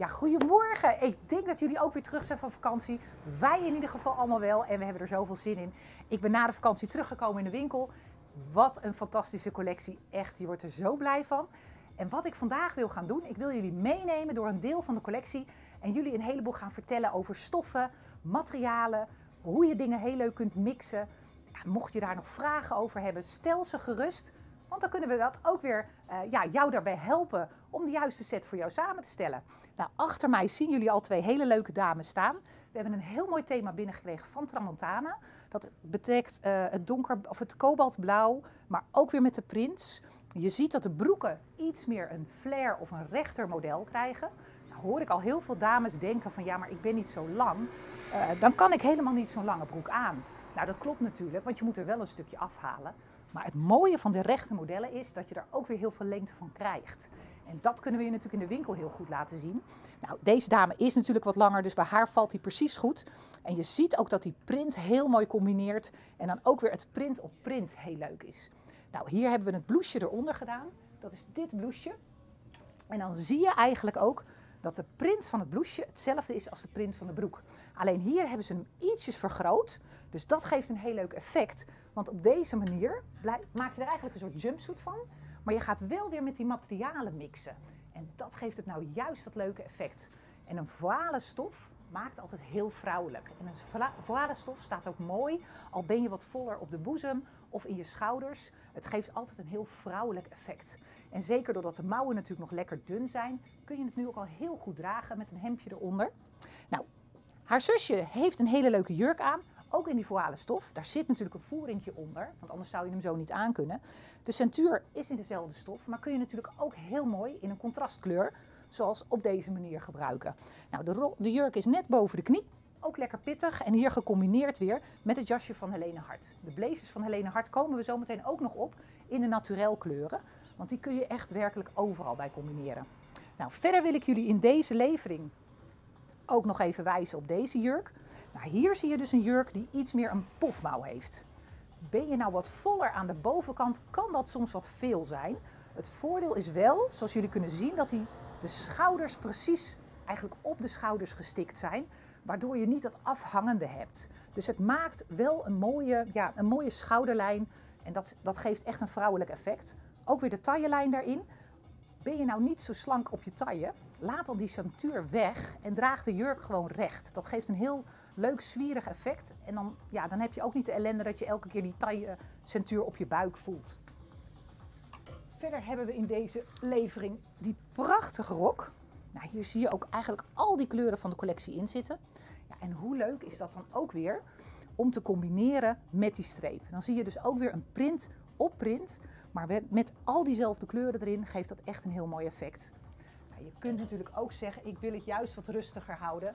Ja, goedemorgen. Ik denk dat jullie ook weer terug zijn van vakantie. Wij in ieder geval allemaal wel en we hebben er zoveel zin in. Ik ben na de vakantie teruggekomen in de winkel. Wat een fantastische collectie. Echt, je wordt er zo blij van. En wat ik vandaag wil gaan doen, ik wil jullie meenemen door een deel van de collectie. En jullie een heleboel gaan vertellen over stoffen, materialen, hoe je dingen heel leuk kunt mixen. Ja, mocht je daar nog vragen over hebben, stel ze gerust. Want dan kunnen we dat ook weer jou daarbij helpen om de juiste set voor jou samen te stellen. Nou, achter mij zien jullie al twee hele leuke dames staan. We hebben een heel mooi thema binnengekregen van Tramontana. Dat betrekt het kobaltblauw, maar ook weer met de prints. Je ziet dat de broeken iets meer een flare of een rechter model krijgen. Nou hoor ik al heel veel dames denken van ja, maar ik ben niet zo lang. Dan kan ik helemaal niet zo'n lange broek aan. Nou, dat klopt natuurlijk, want je moet er wel een stukje afhalen. Maar het mooie van de rechte modellen is dat je er ook weer heel veel lengte van krijgt. En dat kunnen we je natuurlijk in de winkel heel goed laten zien. Nou, deze dame is natuurlijk wat langer, dus bij haar valt die precies goed. En je ziet ook dat die print heel mooi combineert. En dan ook weer het print op print heel leuk is. Nou, hier hebben we het blouseje eronder gedaan. Dat is dit blouseje. En dan zie je eigenlijk ook dat de print van het blouseje hetzelfde is als de print van de broek. Alleen hier hebben ze hem ietsjes vergroot. Dus dat geeft een heel leuk effect. Want op deze manier maak je er eigenlijk een soort jumpsuit van. Maar je gaat wel weer met die materialen mixen. En dat geeft het nou juist dat leuke effect. En een voile stof maakt altijd heel vrouwelijk. En een voile stof staat ook mooi, al ben je wat voller op de boezem of in je schouders. Het geeft altijd een heel vrouwelijk effect. En zeker doordat de mouwen natuurlijk nog lekker dun zijn, kun je het nu ook al heel goed dragen met een hemdje eronder. Nou, haar zusje heeft een hele leuke jurk aan, ook in die voile stof. Daar zit natuurlijk een voeringje onder, want anders zou je hem zo niet aankunnen. De centuur is in dezelfde stof, maar kun je natuurlijk ook heel mooi in een contrastkleur, zoals op deze manier gebruiken. Nou, de jurk is net boven de knie, ook lekker pittig en hier gecombineerd weer met het jasje van Helene Hart. De blazers van Helene Hart komen we zo meteen ook nog op in de naturel kleuren, want die kun je echt werkelijk overal bij combineren. Nou, verder wil ik jullie in deze levering ook nog even wijzen op deze jurk. Nou, hier zie je dus een jurk die iets meer een pofmouw heeft. Ben je nou wat voller aan de bovenkant, kan dat soms wat veel zijn. Het voordeel is wel, zoals jullie kunnen zien, dat de schouders precies eigenlijk op de schouders gestikt zijn, waardoor je niet dat afhangende hebt. Dus het maakt wel een mooie schouderlijn en dat geeft echt een vrouwelijk effect. Ook weer de taillelijn daarin. Ben je nou niet zo slank op je taille, laat dan die centuur weg en draag de jurk gewoon recht. Dat geeft een heel leuk zwierig effect en dan heb je ook niet de ellende dat je elke keer die taille-centuur op je buik voelt. Verder hebben we in deze levering die prachtige rok. Nou, hier zie je ook eigenlijk al die kleuren van de collectie in zitten. Ja, en hoe leuk is dat dan ook weer om te combineren met die streep. Dan zie je dus ook weer een print op print, maar met al diezelfde kleuren erin geeft dat echt een heel mooi effect. Nou, je kunt natuurlijk ook zeggen, ik wil het juist wat rustiger houden.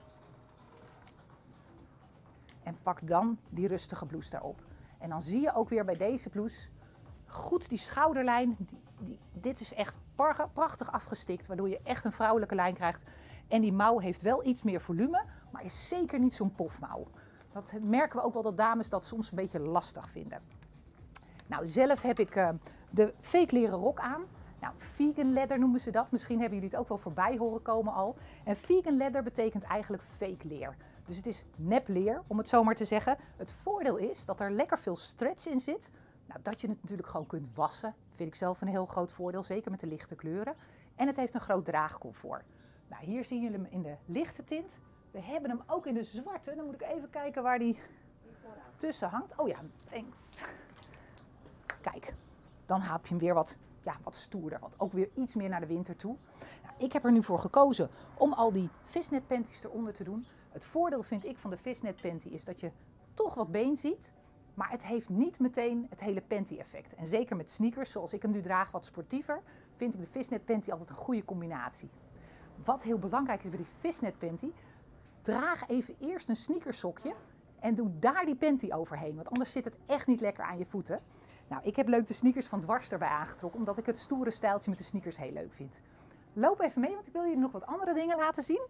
En pak dan die rustige blouse daarop. En dan zie je ook weer bij deze blouse goed die schouderlijn. Dit is echt prachtig afgestikt, waardoor je echt een vrouwelijke lijn krijgt. En die mouw heeft wel iets meer volume, maar is zeker niet zo'n pofmouw. Dat merken we ook wel dat dames dat soms een beetje lastig vinden. Nou, zelf heb ik de fake leren rok aan. Nou, vegan leather noemen ze dat. Misschien hebben jullie het ook wel voorbij horen komen al. En vegan leather betekent eigenlijk fake leer. Dus het is nepleer, om het zo maar te zeggen. Het voordeel is dat er lekker veel stretch in zit. Nou, dat je het natuurlijk gewoon kunt wassen, vind ik zelf een heel groot voordeel, zeker met de lichte kleuren. En het heeft een groot draagcomfort. Nou, hier zien jullie hem in de lichte tint. We hebben hem ook in de zwarte. Dan moet ik even kijken waar die tussen hangt. Oh ja, thanks. Kijk, dan heb je hem weer wat stoerder, wat ook weer iets meer naar de winter toe. Nou, ik heb er nu voor gekozen om al die fishnet panties eronder te doen. Het voordeel vind ik van de fishnet panty is dat je toch wat been ziet. Maar het heeft niet meteen het hele panty effect. En zeker met sneakers, zoals ik hem nu draag, wat sportiever, vind ik de fishnet panty altijd een goede combinatie. Wat heel belangrijk is bij die fishnet panty, draag even eerst een sneakersokje en doe daar die panty overheen. Want anders zit het echt niet lekker aan je voeten. Nou, ik heb leuk de sneakers van Dwars erbij aangetrokken, omdat ik het stoere stijltje met de sneakers heel leuk vind. Loop even mee, want ik wil je nog wat andere dingen laten zien.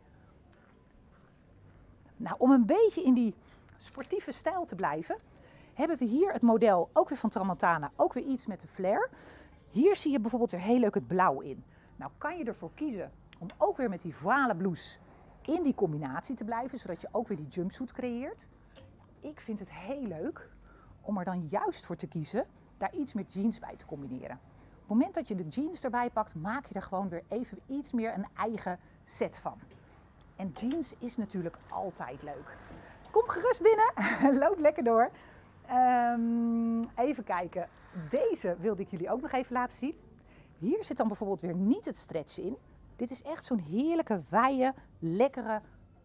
Nou, om een beetje in die sportieve stijl te blijven, hebben we hier het model, ook weer van Tramontana, ook weer iets met de flare. Hier zie je bijvoorbeeld weer heel leuk het blauw in. Nou kan je ervoor kiezen om ook weer met die voile blouse in die combinatie te blijven, zodat je ook weer die jumpsuit creëert. Ik vind het heel leuk om er dan juist voor te kiezen daar iets met jeans bij te combineren. Op het moment dat je de jeans erbij pakt, maak je er gewoon weer even iets meer een eigen set van. En jeans is natuurlijk altijd leuk. Kom gerust binnen, loop lekker door. Even kijken, deze wilde ik jullie ook nog even laten zien. Hier zit dan bijvoorbeeld weer niet het stretchen in. Dit is echt zo'n heerlijke, wijde, lekkere,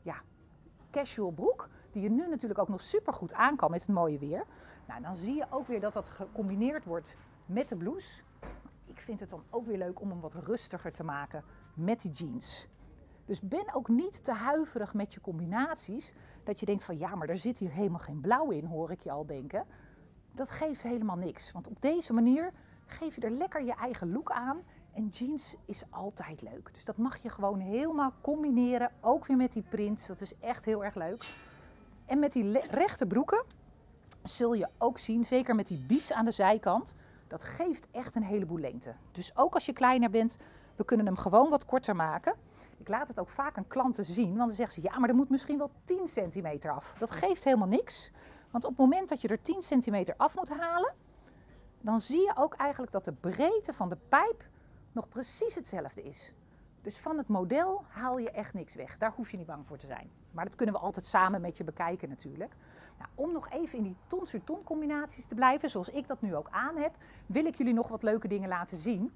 casual broek. Die je nu natuurlijk ook nog super goed aan kan met het mooie weer. Nou, dan zie je ook weer dat dat gecombineerd wordt met de blouse. Ik vind het dan ook weer leuk om hem wat rustiger te maken met die jeans. Dus ben ook niet te huiverig met je combinaties. Dat je denkt van ja, maar er zit hier helemaal geen blauw in, hoor ik je al denken. Dat geeft helemaal niks. Want op deze manier geef je er lekker je eigen look aan. En jeans is altijd leuk. Dus dat mag je gewoon helemaal combineren. Ook weer met die prints. Dat is echt heel erg leuk. En met die rechte broeken zul je ook zien, zeker met die bies aan de zijkant, dat geeft echt een heleboel lengte. Dus ook als je kleiner bent, we kunnen hem gewoon wat korter maken. Ik laat het ook vaak aan klanten zien, want dan zeggen ze ja, maar er moet misschien wel 10 centimeter af. Dat geeft helemaal niks, want op het moment dat je er 10 centimeter af moet halen, dan zie je ook eigenlijk dat de breedte van de pijp nog precies hetzelfde is. Dus van het model haal je echt niks weg. Daar hoef je niet bang voor te zijn. Maar dat kunnen we altijd samen met je bekijken natuurlijk. Nou, om nog even in die ton-sur-ton combinaties te blijven, zoals ik dat nu ook aan heb, wil ik jullie nog wat leuke dingen laten zien.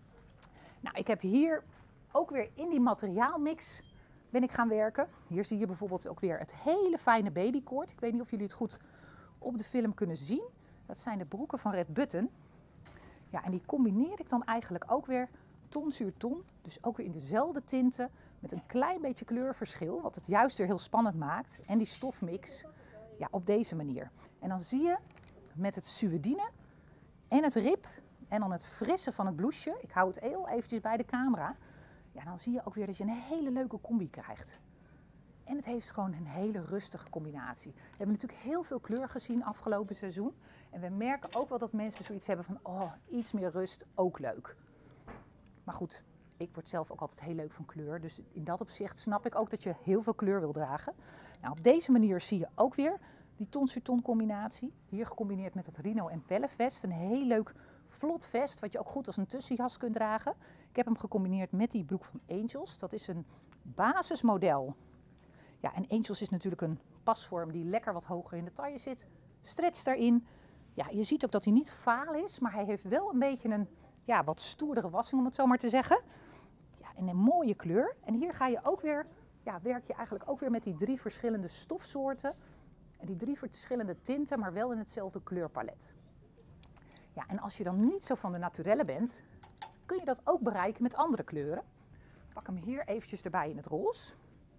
Nou, ik heb hier ook weer in die materiaalmix ben ik gaan werken. Hier zie je bijvoorbeeld ook weer het hele fijne babykoord. Ik weet niet of jullie het goed op de film kunnen zien. Dat zijn de broeken van Red Button. Ja, en die combineer ik dan eigenlijk ook weer ton-sur-ton. Dus ook weer in dezelfde tinten met een klein beetje kleurverschil. Wat het juist weer heel spannend maakt. En die stofmix op deze manier. En dan zie je met het suedine en het rib en dan het frisse van het blouseje. Ik hou het heel eventjes bij de camera. Ja, dan zie je ook weer dat je een hele leuke combi krijgt. En het heeft gewoon een hele rustige combinatie. We hebben natuurlijk heel veel kleur gezien afgelopen seizoen. En we merken ook wel dat mensen zoiets hebben van, oh, iets meer rust, ook leuk. Maar goed, ik word zelf ook altijd heel leuk van kleur. Dus in dat opzicht snap ik ook dat je heel veel kleur wil dragen. Nou, op deze manier zie je ook weer die ton-sur-ton combinatie. Hier gecombineerd met het Rino en Pelle vest. Een heel leuk vlot vest, wat je ook goed als een tussenjas kunt dragen. Ik heb hem gecombineerd met die broek van Angels. Dat is een basismodel. Ja, en Angels is natuurlijk een pasvorm die lekker wat hoger in de taille zit. Stretch daarin. Ja, je ziet ook dat hij niet vaal is, maar hij heeft wel een beetje een wat stoerdere wassing, om het zo maar te zeggen. Ja, en een mooie kleur. En hier ga je ook weer, werk je eigenlijk ook weer met die 3 verschillende stofsoorten. En die 3 verschillende tinten, maar wel in hetzelfde kleurpalet. Ja, en als je dan niet zo van de naturelle bent, kun je dat ook bereiken met andere kleuren. Pak hem hier eventjes erbij in het roze.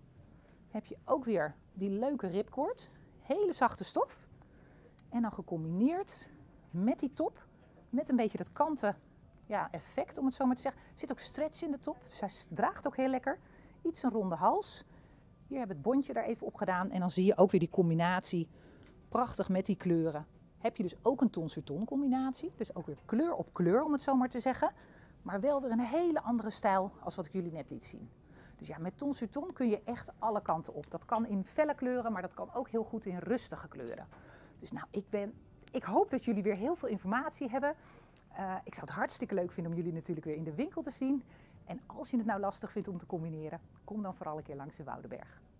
Heb je ook weer die leuke ripcord. Hele zachte stof. En dan gecombineerd met die top. Met een beetje dat kanten effect, om het zo maar te zeggen. Er zit ook stretch in de top. Dus hij draagt ook heel lekker. Iets een ronde hals. Hier heb ik het bondje er even op gedaan. En dan zie je ook weer die combinatie. Prachtig met die kleuren. Heb je dus ook een ton-sur-ton combinatie. Dus ook weer kleur op kleur, om het zo maar te zeggen. Maar wel weer een hele andere stijl als wat ik jullie net liet zien. Dus ja, met ton-sur-ton kun je echt alle kanten op. Dat kan in felle kleuren, maar dat kan ook heel goed in rustige kleuren. Dus nou, ik hoop dat jullie weer heel veel informatie hebben. Ik zou het hartstikke leuk vinden om jullie natuurlijk weer in de winkel te zien. En als je het nou lastig vindt om te combineren, kom dan vooral een keer langs in Woudenberg.